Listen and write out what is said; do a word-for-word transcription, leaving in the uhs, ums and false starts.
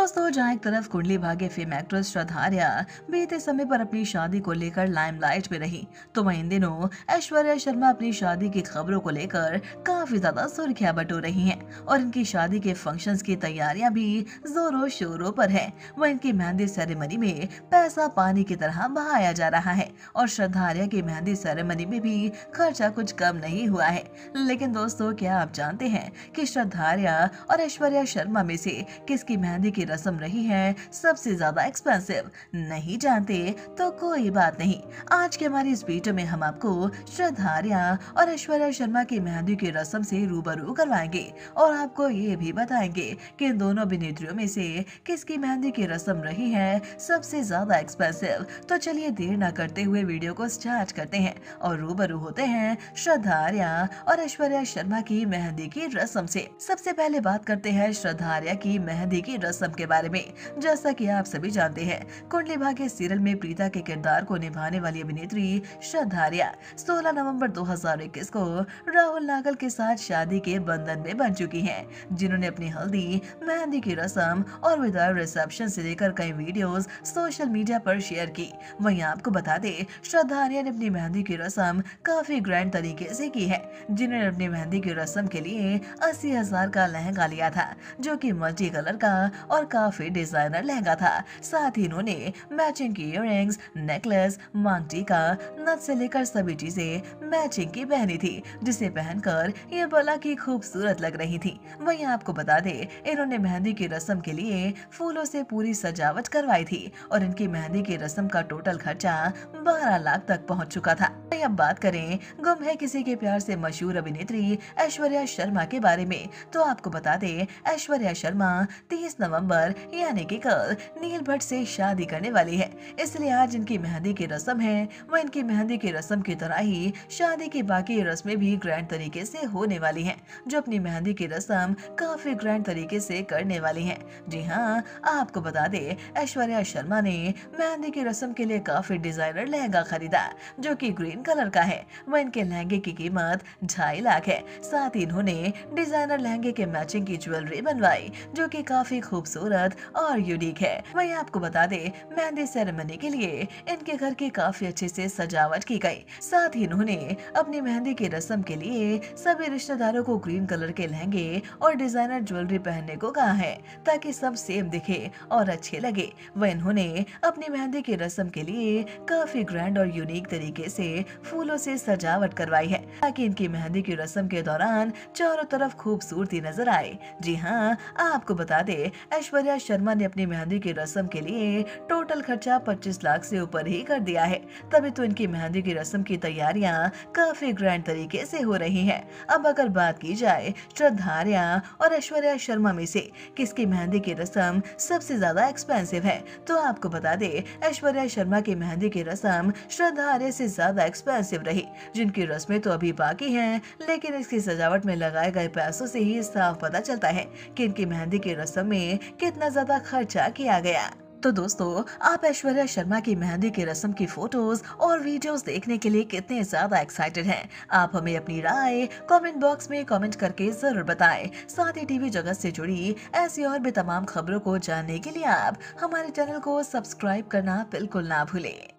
दोस्तों, जहाँ एक तरफ कुंडली भाग्य फेम एक्ट्रेस श्रद्धा आर्या बीते समय पर अपनी शादी को लेकर लाइमलाइट में रही, तो वहीं इन दिनों ऐश्वर्या शर्मा अपनी शादी की खबरों को लेकर काफी ज्यादा सुर्खियां बटोर रही हैं और इनकी शादी के फंक्शंस की तैयारियां भी जोरों शोरों पर है। वह इनकी मेहंदी सेरेमनी में पैसा पानी की तरह बहाया जा रहा है और श्रद्धा आर्या की मेहंदी सेरेमनी में भी खर्चा कुछ कम नहीं हुआ है। लेकिन दोस्तों, क्या आप जानते हैं कि श्रद्धा आर्या और ऐश्वर्या शर्मा में से किसकी मेहंदी की रस्म रही है सबसे ज्यादा एक्सपेंसिव? नहीं जानते तो कोई बात नहीं, आज के हमारी इस वीडियो में हम आपको श्रद्धा आर्या और ऐश्वर्या शर्मा की मेहंदी की रस्म से रूबरू करवाएंगे और आपको ये भी बताएंगे कि इन दोनों अभिनेत्रियों में से किसकी मेहंदी की रस्म रही है सबसे ज्यादा एक्सपेंसिव। तो चलिए देर न करते हुए वीडियो को स्टार्ट करते हैं और रूबरू होते हैं श्रद्धा आर्या और ऐश्वर्या शर्मा की मेहंदी की रस्म से। सबसे पहले बात करते हैं श्रद्धा आर्या की मेहंदी की रस्म के बारे में। जैसा कि आप सभी जानते हैं, कुंडली भाग्य सीरियल में प्रीता के किरदार को निभाने वाली अभिनेत्री श्रद्धा आर्या सोलह नवंबर दो हज़ार इक्कीस को राहुल नागल के साथ शादी के बंधन में बन चुकी हैं, जिन्होंने अपनी हल्दी, मेहंदी की रस्म और विदाई रिसेप्शन से लेकर कई वीडियोस सोशल मीडिया पर शेयर की। वहीं आपको बता दें, श्रद्धा आर्या ने अपनी मेहंदी की रस्म काफी ग्रैंड तरीके से की है, जिन्होंने अपनी मेहंदी की रस्म के लिए अस्सी हजार का लहंगा लिया था, जो कि मल्टी कलर का और काफी डिजाइनर लहंगा था। साथ ही इन्होंने मैचिंग की इयररिंग्स, नेकलेस, मांग टीका, नथ से लेकर सभी चीजें मैचिंग की पहनी थी, जिसे पहनकर ये बला की खूबसूरत लग रही थी। वहीं आपको बता दे, इन्होंने मेहंदी की रस्म के लिए फूलों से पूरी सजावट करवाई थी और इनकी मेहंदी की रस्म का टोटल खर्चा बारह लाख तक पहुंच चुका था। अब बात करें गुम है किसी के प्यार से मशहूर अभिनेत्री ऐश्वर्या शर्मा के बारे में, तो आपको बता दे, ऐश्वर्या शर्मा तीस नवंबर यानी कि कल नील भट्ट से शादी करने वाली है, इसलिए आज इनकी मेहंदी की रस्म है वो इनकी मेहंदी की रस्म की तरह ही शादी की बाकी रस्में भी ग्रैंड तरीके से होने वाली हैं, जो अपनी मेहंदी की रस्म काफी ग्रैंड तरीके से करने वाली हैं। जी हाँ, आपको बता दे, ऐश्वर्या शर्मा ने मेहंदी की रस्म के लिए काफी डिजाइनर लहंगा खरीदा, जो कि ग्रीन कलर का है। वह इनके लहंगे की कीमत ढाई लाख है। साथ ही इन्होंने डिजाइनर लहंगे के मैचिंग की ज्वेलरी बनवाई, जो कि काफी खूबसूरत और यूनिक है। वहीं आपको बता दे, मेहंदी सेरेमनी के लिए इनके घर की काफी अच्छे से सजावट की गई। साथ ही इन्होंने अपनी मेहंदी की रस्म के लिए सभी रिश्तेदारों को ग्रीन कलर के लहंगे और डिजाइनर ज्वेलरी पहनने को कहा है, ताकि सब सेम दिखे और अच्छे लगे। वह इन्होंने अपनी मेहंदी की रस्म के लिए काफी ग्रैंड और यूनिक तरीके से फूलों से सजावट करवाई है, ताकि इनकी मेहंदी की रस्म के दौरान चारों तरफ खूबसूरती नजर आए। जी हाँ, आपको बता दे, ऐश्वर्या शर्मा ने अपनी मेहंदी की रस्म के लिए टोटल खर्चा पच्चीस लाख से ऊपर ही कर दिया है, तभी तो इनकी मेहंदी की रस्म की तैयारियां काफी ग्रैंड तरीके से हो रही हैं। अब अगर बात की जाए श्रद्धा आर्या और ऐश्वर्या शर्मा में से किसकी मेहंदी की रस्म सबसे ज्यादा एक्सपेंसिव है, तो आपको बता दे, ऐश्वर्या शर्मा की मेहंदी की रस्म श्रद्धा आर्या से ज्यादा एक्सपेंसिव रही, जिनकी रस्में तो अभी बाकी हैं, लेकिन इसकी सजावट में लगाए गए पैसों से ही साफ पता चलता है कि इनकी मेहंदी की रस्म में कितना ज्यादा खर्चा किया गया। तो दोस्तों, आप ऐश्वर्या शर्मा की मेहंदी की रस्म की फोटोज और वीडियोस देखने के लिए कितने ज्यादा एक्साइटेड हैं? आप हमें अपनी राय कमेंट बॉक्स में कमेंट करके जरूर बताएं। साथ ही टीवी जगत से जुड़ी ऐसी और भी तमाम खबरों को जानने के लिए आप हमारे चैनल को सब्सक्राइब करना बिल्कुल ना भूलें।